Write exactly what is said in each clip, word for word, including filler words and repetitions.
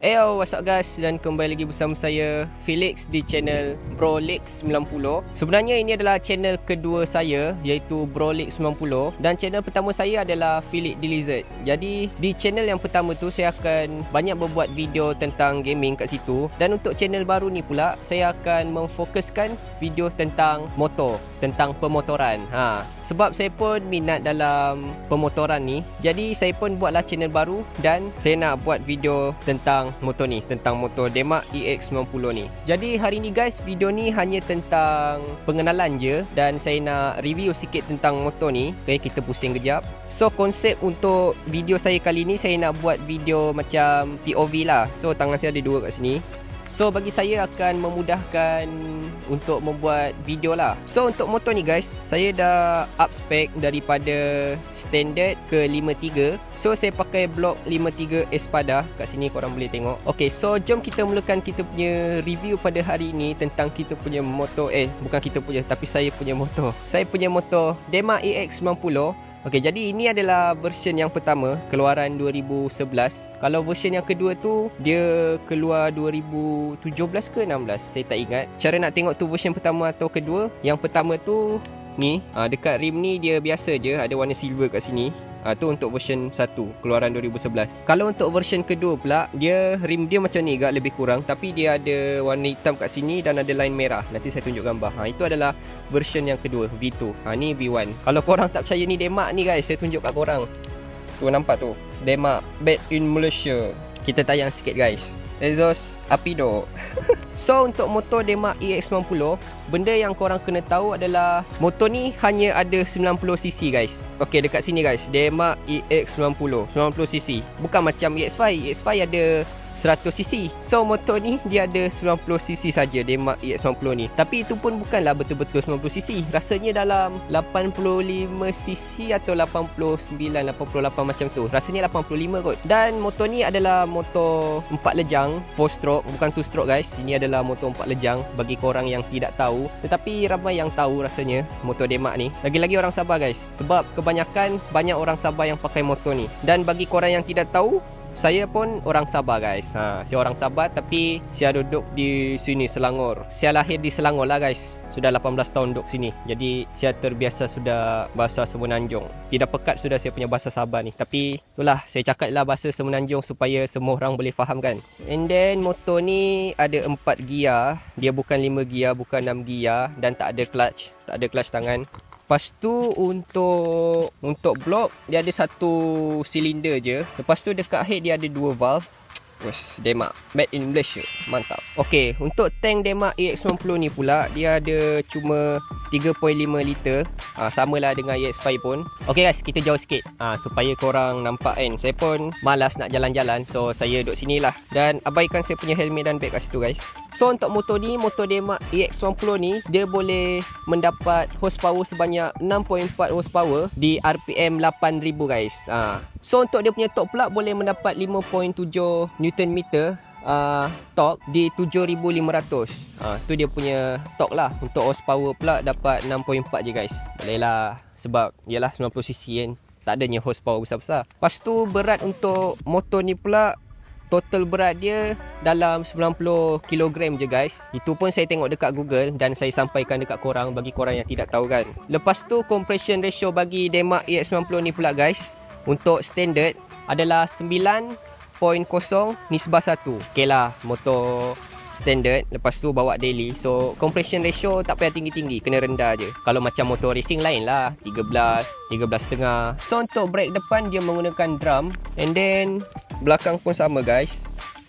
Yo, what's up guys, dan kembali lagi bersama saya Felix di channel Brolix sembilan puluh. Sebenarnya ini adalah channel kedua saya, iaitu Brolix sembilan puluh, dan channel pertama saya adalah Felix the Lizard. Jadi di channel yang pertama tu saya akan banyak membuat video tentang gaming kat situ, dan untuk channel baru ni pula saya akan memfokuskan video tentang motor, tentang pemotoran. Ha, sebab saya pun minat dalam pemotoran ni, jadi saya pun buatlah channel baru dan saya nak buat video tentang motor ni, tentang motor Demac E X sembilan puluh ni. Jadi hari ni guys, video ni hanya tentang pengenalan je, dan saya nak review sikit tentang motor ni. Okay, kita pusing kejap. So konsep untuk video saya kali ni, saya nak buat video macam P O V lah. So tangan saya ada dua kat sini. So bagi saya akan memudahkan untuk membuat video lah. So untuk motor ni guys, saya dah up spec daripada standard ke lima tiga. So saya pakai blok lima tiga Espada. Kat sini korang boleh tengok. Okay, so jom kita mulakan kita punya review pada hari ini tentang kita punya motor. Eh bukan kita punya, tapi saya punya motor. Saya punya motor Demac E X sembilan puluh. Okey, jadi ini adalah version yang pertama, keluaran dua ribu sebelas. Kalau version yang kedua tu dia keluar dua ribu tujuh belas ke enam belas, saya tak ingat. Cara nak tengok tu version pertama atau kedua. Yang pertama tu ni, ha, dekat rim ni dia biasa je, ada warna silver kat sini. Ha, tu untuk version satu, keluaran dua ribu sebelas. Kalau untuk version kedua pula, dia rim dia macam ni agak lebih kurang, tapi dia ada warna hitam kat sini dan ada line merah. Nanti saya tunjuk gambar. Ha, itu adalah version yang kedua, V dua. Ha, ni V satu. Kalau korang tak percaya ni Demac ni guys, saya tunjuk kat korang. Tu nampak tu, Demac made in Malaysia. Kita tayang sikit guys. Exhaust Apido. So untuk motor Demac E X sembilan puluh, benda yang korang kena tahu adalah motor ni hanya ada sembilan puluh cc guys. Okey, dekat sini guys, Demac E X sembilan puluh, sembilan puluh cc. Bukan macam E X lima. E X lima ada seratus cc. So motor ni dia ada sembilan puluh cc saja, Demac E X sembilan puluh ni. Tapi itu pun bukanlah betul-betul sembilan puluh cc. Rasanya dalam lapan puluh lima cc atau lapan puluh sembilan, lapan puluh lapan macam tu. Rasanya lapan puluh lima kot. Dan motor ni adalah motor empat lejang, four stroke, bukan two stroke guys. Ini adalah motor empat lejang bagi korang yang tidak tahu. Tetapi ramai yang tahu rasanya motor Demac ni. Lagi-lagi orang Sabah guys, sebab kebanyakan banyak orang Sabah yang pakai motor ni. Dan bagi korang yang tidak tahu, saya pun orang Sabah guys. Ha, saya orang Sabah tapi saya duduk di sini Selangor. Saya lahir di Selangor lah guys. Sudah lapan belas tahun duduk sini. Jadi saya terbiasa sudah bahasa Semenanjung. Tidak pekat sudah saya punya bahasa Sabah ni. Tapi itulah, saya cakaplah bahasa Semenanjung supaya semua orang boleh faham kan. And then motor ni ada empat gear. Dia bukan lima gear, bukan enam gear, dan tak ada clutch. Tak ada clutch tangan. Lepas tu untuk untuk blok dia ada satu silinder je. Lepas tu dekat head dia ada dua valve. Wes, Demac made in Malaysia. Mantap. Okey, untuk tank Demac E X sembilan puluh ni pula dia ada cuma tiga perpuluhan lima liter. Ha, samalah dengan E X lima pun. Okey guys, kita jauh sikit. Ha, supaya korang nampak kan. Saya pun malas nak jalan-jalan, so saya duduk sinilah. Dan abaikan saya punya helmet dan bag kat situ guys. So untuk motor ni, motor Demac E X sembilan puluh ni, dia boleh mendapat horsepower sebanyak enam perpuluhan empat horsepower di R P M lapan ribu guys. Ha. So untuk dia punya torque pula boleh mendapat lima perpuluhan tujuh Newton meter uh, torque di tujuh ribu lima ratus. Ha, tu dia punya torque lah. Untuk horsepower pula dapat enam perpuluhan empat je guys. Boleh lah, sebab ialah sembilan puluh cc kan, tak adanya horsepower besar-besar. Lepas tu berat untuk motor ni pula, total berat dia dalam sembilan puluh kilogram je guys. Itu pun saya tengok dekat Google dan saya sampaikan dekat korang bagi korang yang tidak tahu kan. Lepas tu compression ratio bagi Demac E X sembilan puluh ni pula guys, untuk standard adalah sembilan perpuluhan kosong nisbah satu. Okey lah, motor standard. Lepas tu bawa daily, so compression ratio tak payah tinggi-tinggi, kena rendah je. Kalau macam motor racing lain lah, tiga belas, tiga belas setengah. So untuk brake depan dia menggunakan drum. And then belakang pun sama guys.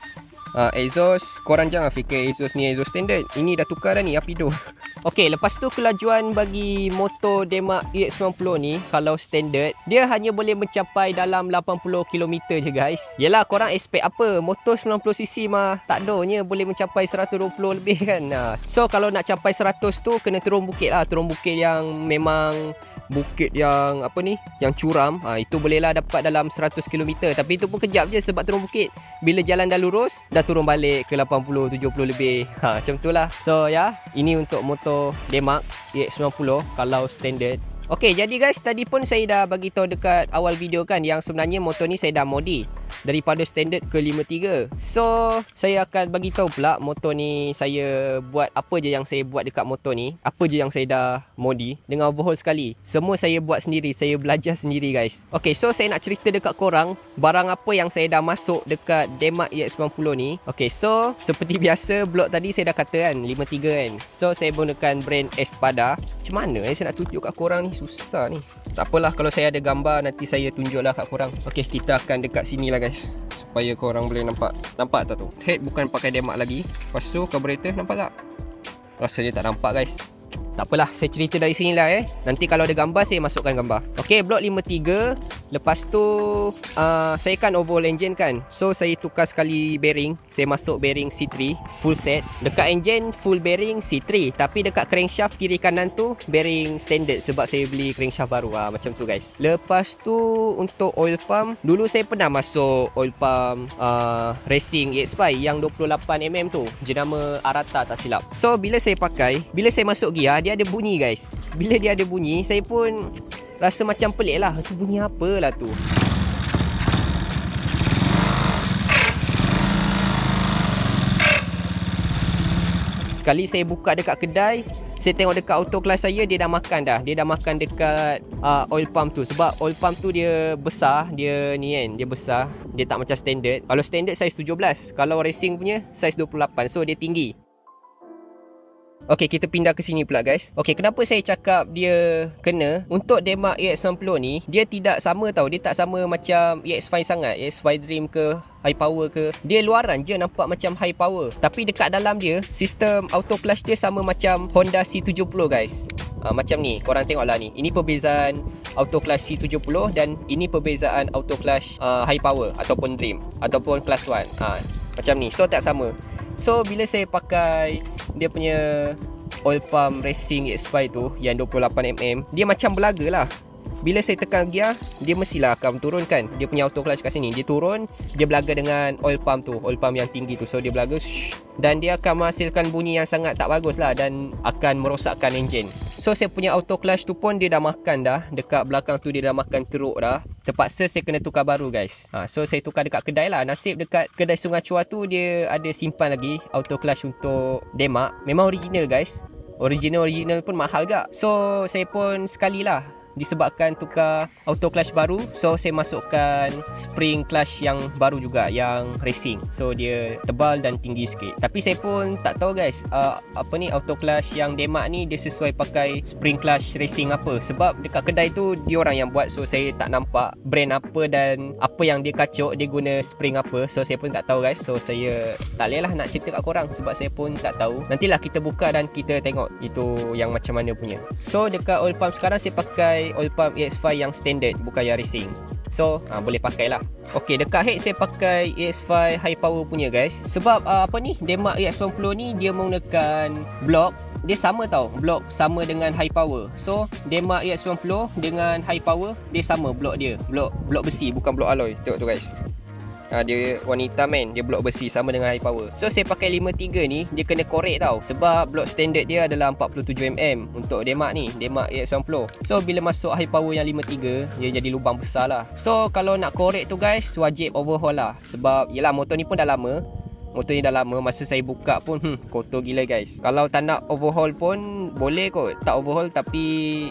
Ha, exhaust, korang jangan fikir exhaust ni exhaust standard. Ini dah tukar dah ni, Apido. Okey, lepas tu kelajuan bagi motor Demac E X sembilan puluh ni, kalau standard, dia hanya boleh mencapai dalam lapan puluh kilometer je guys. Yelah, korang expect apa? Motor sembilan puluh cc mah tak donya boleh mencapai seratus dua puluh lebih kan. Ha. So kalau nak capai seratus tu kena turun bukit lah. Turun bukit yang memang bukit yang apa ni, yang curam. Ha, itu bolehlah dapat dalam seratus kilometer. Tapi itu pun kejap je sebab turun bukit. Bila jalan dah lurus, dah turun balik ke lapan puluh, tujuh puluh lebih. Ha, macam tu lah. So ya, ini untuk motor Demac E X sembilan puluh kalau standard. Okey, jadi guys, tadi pun saya dah bagi tahu dekat awal video kan, yang sebenarnya motor ni saya dah modi. daripada standard ke lima tiga. So saya akan bagi tahu pula motor ni saya buat apa je yang saya buat dekat motor ni, apa je yang saya dah modi dengan overhaul sekali. Semua saya buat sendiri, saya belajar sendiri guys. Okay, so saya nak cerita dekat korang barang apa yang saya dah masuk dekat Demac E X sembilan puluh ni. Okay, so seperti biasa blog tadi saya dah kata kan lima tiga kan. So saya menggunakan brand Espada. Macam mana eh saya nak tunjuk kat korang ni, susah ni. Tak apalah, kalau saya ada gambar nanti saya tunjuklah kat korang. Okay, kita akan dekat sini lah guys, supaya korang boleh nampak. Nampak tak tu? Head bukan pakai Demac lagi. Lepas tu carburetor nampak tak? Rasanya tak nampak guys. Tak apalah, saya cerita dari sini lah eh. Nanti kalau ada gambar saya masukkan gambar. Okay, blok lima tiga. Lepas tu uh, saya kan overhaul engine kan. So saya tukar sekali bearing. Saya masuk bearing C three full set. Dekat engine full bearing C three, tapi dekat crankshaft kiri kanan tu bearing standard, sebab saya beli crankshaft baru ah, macam tu guys. Lepas tu untuk oil pump, dulu saya pernah masuk oil pump uh, racing E X five yang dua puluh lapan milimeter tu, jenama Arata tak silap. So bila saya pakai, bila saya masuk gear, dia ada bunyi guys. Bila dia ada bunyi, saya pun rasa macam pelik lah. Tu bunyi apa lah tu. Sekali saya buka dekat kedai, saya tengok dekat auto class saya, dia dah makan dah. Dia dah makan dekat uh, oil pump tu. Sebab oil pump tu dia besar, dia ni kan, dia besar. Dia tak macam standard. Kalau standard size tujuh belas, kalau racing punya size dua puluh lapan. So dia tinggi. Okay, kita pindah ke sini pula guys. Okay, kenapa saya cakap dia kena? Untuk Demac E X sembilan puluh ni, dia tidak sama tau. Dia tak sama macam E X five sangat. E X five Dream ke, high power ke. Dia luaran je nampak macam high power, tapi dekat dalam dia, sistem auto clutch dia sama macam Honda C tujuh puluh guys. Ha, macam ni, korang tengoklah ni. Ini perbezaan auto clutch C tujuh puluh dan ini perbezaan auto clutch uh, high power ataupun Dream ataupun class one. Ha, macam ni. So tak sama. So bila saya pakai dia punya oil pump racing E X five tu yang dua puluh lapan milimeter, dia macam belaga lah. Bila saya tekan gear, dia mestilah akan turunkan. Dia punya auto clutch kat sini, dia turun, dia belaga dengan oil pump tu, oil pump yang tinggi tu. So dia belaga shh, dan dia akan menghasilkan bunyi yang sangat tak bagus lah dan akan merosakkan enjin. So saya punya auto clutch tu pun dia dah makan dah. Dekat belakang tu dia dah makan teruk dah. Terpaksa saya kena tukar baru guys. ha, So saya tukar dekat kedai lah. Nasib dekat kedai Sungai Chua tu dia ada simpan lagi auto clutch untuk Demac. Memang original guys. Original-original pun mahal gak. So saya pun sekali lah, disebabkan tukar auto clutch baru, so saya masukkan spring clutch yang baru juga, yang racing. So dia tebal dan tinggi sikit. Tapi saya pun tak tahu guys, uh, apa ni auto clutch yang Demac ni dia sesuai pakai spring clutch racing apa. Sebab dekat kedai tu dia orang yang buat, so saya tak nampak brand apa dan apa yang dia kacuk, dia guna spring apa. So saya pun tak tahu guys. So saya tak boleh lah nak cerita kat korang sebab saya pun tak tahu. Nantilah kita buka dan kita tengok itu yang macam mana punya. So dekat oil pump sekarang saya pakai oil pump E X five yang standard, bukan yang racing. So ha, boleh pakai lah. Ok, dekat head saya pakai E X five high power punya guys. Sebab uh, apa ni, Demac E X sembilan puluh ni dia menggunakan blok, dia sama tau, blok sama dengan high power. So Demac E X sembilan puluh dengan high power dia sama blok dia. Blok blok besi, bukan blok alloy. Tengok tu guys. Ha, dia warna hitam kan, dia blok besi sama dengan high power. So saya pakai lima tiga ni, dia kena korek tau. Sebab blok standard dia adalah empat puluh tujuh milimeter untuk Demac ni, Demac E X sembilan puluh. So bila masuk high power yang lima tiga, dia jadi lubang besar lah. So kalau nak korek tu guys, wajib overhaul lah. Sebab yelah motor ni pun dah lama. Motor ni dah lama, masa saya buka pun hmm, kotor gila guys. Kalau tak nak overhaul pun boleh kot. Tak overhaul tapi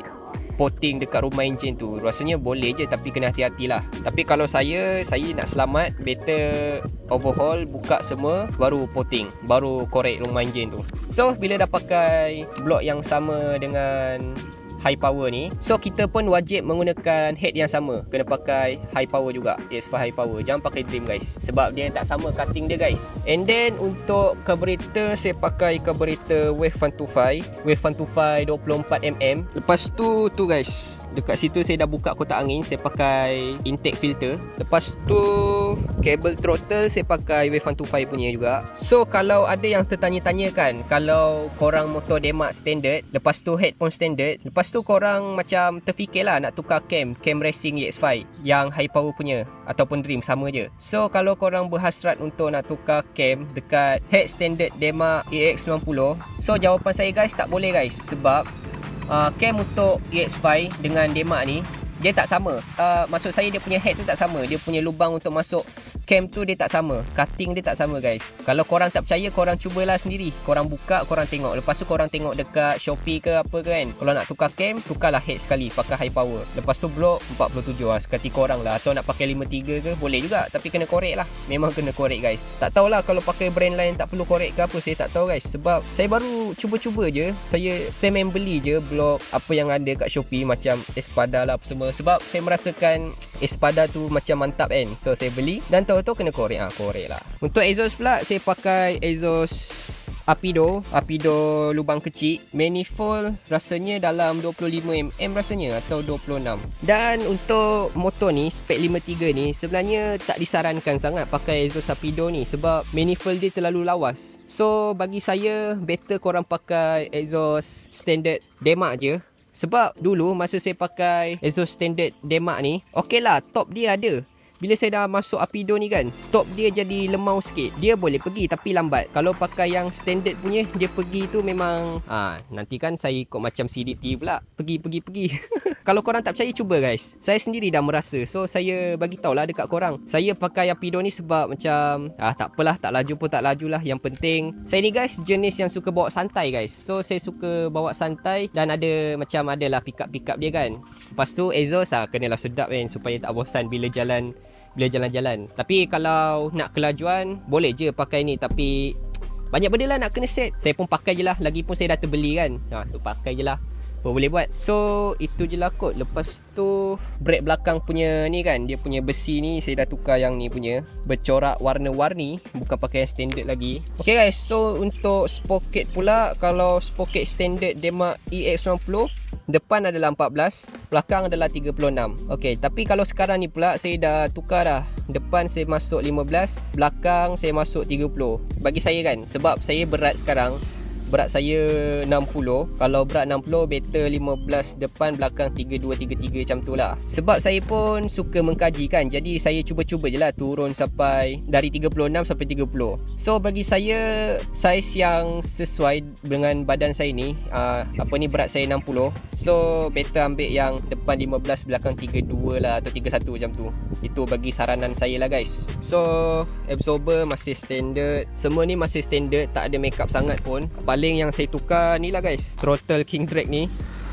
potting dekat rumah enjin tu rasanya boleh je, tapi kena hati-hatilah. Tapi kalau saya, saya nak selamat, better overhaul, buka semua, baru potting, baru korek rumah enjin tu. So bila dah pakai blok yang sama dengan high power ni, so kita pun wajib menggunakan head yang sama. Kena pakai high power juga, E X five high power. Jangan pakai Dream guys, sebab dia tak sama cutting dia guys. And then untuk carburetor, saya pakai carburetor Wave one two five, Wave one two five dua puluh empat milimeter. Lepas tu tu guys, dekat situ saya dah buka kotak angin, saya pakai intake filter. Lepas tu kabel throttle saya pakai Wave one two five punya juga. So kalau ada yang tertanya-tanya kan, kalau korang motor Demac standard, lepas tu head pun standard, lepas tu korang macam terfikirlah nak tukar cam, cam racing E X five yang high power punya ataupun Dream sama je. So kalau korang berhasrat untuk nak tukar cam dekat head standard Demac E X sembilan puluh, so jawapan saya guys, tak boleh guys. Sebab uh, cam untuk E X five dengan Demac ni dia tak sama. Uh, maksud saya dia punya head tu tak sama. Dia punya lubang untuk masuk cam tu dia tak sama. Cutting dia tak sama guys. Kalau korang tak percaya, korang cubalah sendiri. Korang buka, korang tengok. Lepas tu korang tengok dekat Shopee ke apa ke kan. Kalau nak tukar cam, tukarlah head sekali pakai high power. Lepas tu block empat puluh tujuh lah, sekati korang lah. Atau nak pakai lima tiga ke boleh juga, tapi kena korek lah. Memang kena korek guys. Tak tahulah kalau pakai brand lain tak perlu korek ke apa, saya tak tahu guys. Sebab saya baru cuba-cuba je. Saya saya main beli je blok apa yang ada kat Shopee, macam Espada lah apa semua. Sebab saya merasakan Espada tu macam mantap kan. So saya beli dan tahu-tahu kena korek. Ah, korek lah. Untuk exhaust pula, saya pakai exhaust Apido, Apido lubang kecil. Manifold rasanya dalam dua puluh lima milimeter rasanya, atau dua puluh enam. Dan untuk motor ni, spek lima tiga ni, sebenarnya tak disarankan sangat pakai exhaust Apido ni sebab manifold dia terlalu lawas. So bagi saya better korang pakai exhaust standard Demak je. Sebab dulu masa saya pakai exhaust standard Demak ni, okey lah, top dia ada. Bila saya dah masuk Apido ni kan, top dia jadi lemau sikit. Dia boleh pergi tapi lambat. Kalau pakai yang standard punya, dia pergi tu memang ah, nanti kan saya ikut macam C D T pula. Pergi, pergi, pergi. Kalau korang tak percaya, cuba guys. Saya sendiri dah merasa. So saya bagi tahulah dekat korang. Saya pakai Apido ni sebab macam ah tak apalah, tak laju pun tak laju lah. Yang penting, saya ni guys jenis yang suka bawa santai guys. So saya suka bawa santai dan ada macam adalah pick-up-pick-up dia kan. Lepas tu exhaust ah kenalah sedap kan, supaya tak bosan bila jalan bila jalan-jalan. Tapi kalau nak kelajuan, boleh je pakai ni. Tapi banyak benda lah nak kena set. Saya pun pakai je lah. Lagipun saya dah terbeli kan. Ha, tu pakai je lah. Apa boleh buat. So itu je lah kot. Lepas tu brake belakang punya ni kan, dia punya besi ni saya dah tukar yang ni punya, bercorak warna-warni, bukan pakai yang standard lagi. Okay guys, so untuk sprocket pula, kalau sprocket standard Demak E X sembilan puluh, depan adalah empat belas, belakang adalah tiga puluh enam. Okey, tapi kalau sekarang ni pula saya dah tukar dah. Depan saya masuk lima belas, belakang saya masuk tiga puluh. Bagi saya kan, sebab saya berat sekarang, berat saya enam puluh. Kalau berat enam puluh, better lima belas depan, belakang tiga dua tiga tiga macam tu lah. Sebab saya pun suka mengkaji kan. Jadi saya cuba-cuba je lah turun sampai dari tiga puluh enam sampai tiga puluh. So bagi saya, saiz yang sesuai dengan badan saya ni, uh, apa ni, berat saya enam puluh. So better ambil yang depan lima belas, belakang tiga dua lah, atau tiga satu macam tu. Itu bagi saranan saya lah guys. So absorber masih standard. Semua ni masih standard, tak ada makeup sangat pun. Paling yang saya tukar ni lah guys, throttle king drag ni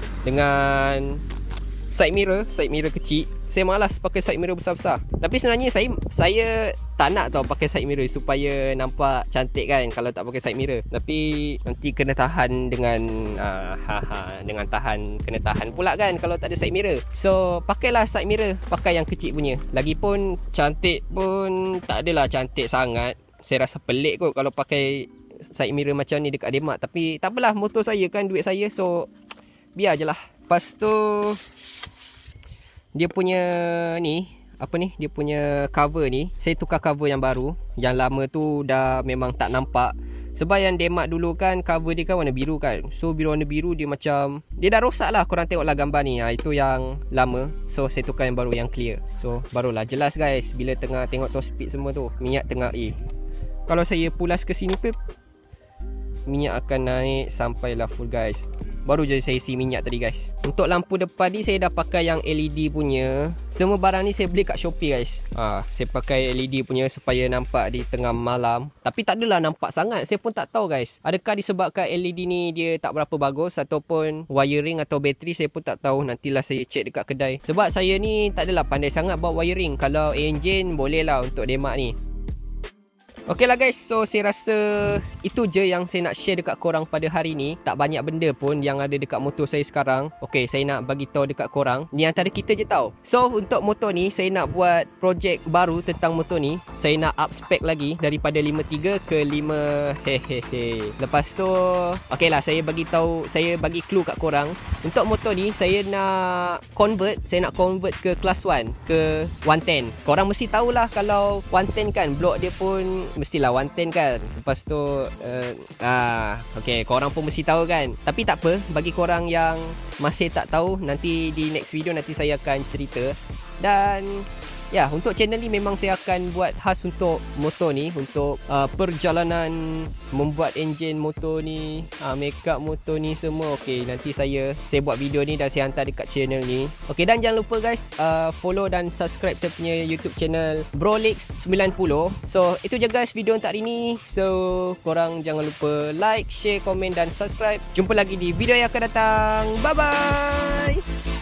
dengan side mirror, side mirror kecil. Saya malas pakai side mirror besar-besar. Tapi sebenarnya saya saya tak nak tau pakai side mirror supaya nampak cantik kan kalau tak pakai side mirror. Tapi nanti kena tahan dengan uh, haha, dengan tahan kena tahan pula kan kalau tak ada side mirror. So pakailah side mirror, pakai yang kecil punya. Lagipun cantik pun tak adalah cantik sangat. Saya rasa pelik kot kalau pakai side mirror macam ni dekat Demak. Tapi tak apalah, motor saya kan, duit saya. So biar je lah. Lepas tu dia punya ni, apa ni, dia punya cover ni, saya tukar cover yang baru. Yang lama tu dah memang tak nampak. Sebab yang Demak dulu kan, cover dia kan warna biru kan. So biru warna biru dia macam, dia dah rosak lah. Korang tengoklah gambar ni, ha, itu yang lama. So saya tukar yang baru, yang clear. So barulah jelas guys bila tengah tengok top speed semua tu, minyak tengah A. Kalau saya pulas ke sini pun, minyak akan naik sampailah full guys. Baru je saya isi minyak tadi guys. Untuk lampu depan ni saya dah pakai yang L E D punya. Semua barang ni saya beli kat Shopee guys. Ah, saya pakai L E D punya supaya nampak di tengah malam. Tapi tak adalah nampak sangat. Saya pun tak tahu guys, adakah disebabkan L E D ni dia tak berapa bagus, ataupun wiring atau bateri, saya pun tak tahu. Nantilah saya check dekat kedai. Sebab saya ni tak adalah pandai sangat buat wiring. Kalau engine boleh lah untuk Demak ni. Okey lah guys, so saya rasa itu je yang saya nak share dekat korang pada hari ni. Tak banyak benda pun yang ada dekat motor saya sekarang. Okey, saya nak bagi tahu dekat korang, ni antara kita je tahu. So untuk motor ni, saya nak buat projek baru tentang motor ni. Saya nak up spec lagi daripada lima tiga ke lima hehehe. Lepas tu okey lah, saya bagi tahu, saya bagi clue kat korang. Untuk motor ni saya nak convert, saya nak convert ke class one, ke one ten. Korang mesti tahulah kalau one ten kan, blok dia pun mestilah one ten kan. Lepas tu uh, ah, okay, korang pun mesti tahu kan. Tapi tak apa, bagi korang yang masih tak tahu, nanti di next video nanti saya akan cerita. Dan Ya, untuk channel ni memang saya akan buat khas untuk motor ni, untuk uh, perjalanan membuat enjin motor ni, uh, make up motor ni semua. Okey, nanti saya saya buat video ni dan saya hantar dekat channel ni. Okey, dan jangan lupa guys, uh, follow dan subscribe saya punya YouTube channel Brolix sembilan puluh. So, itu je guys video untuk hari ni. So, korang jangan lupa like, share, komen dan subscribe. Jumpa lagi di video yang akan datang. Bye bye.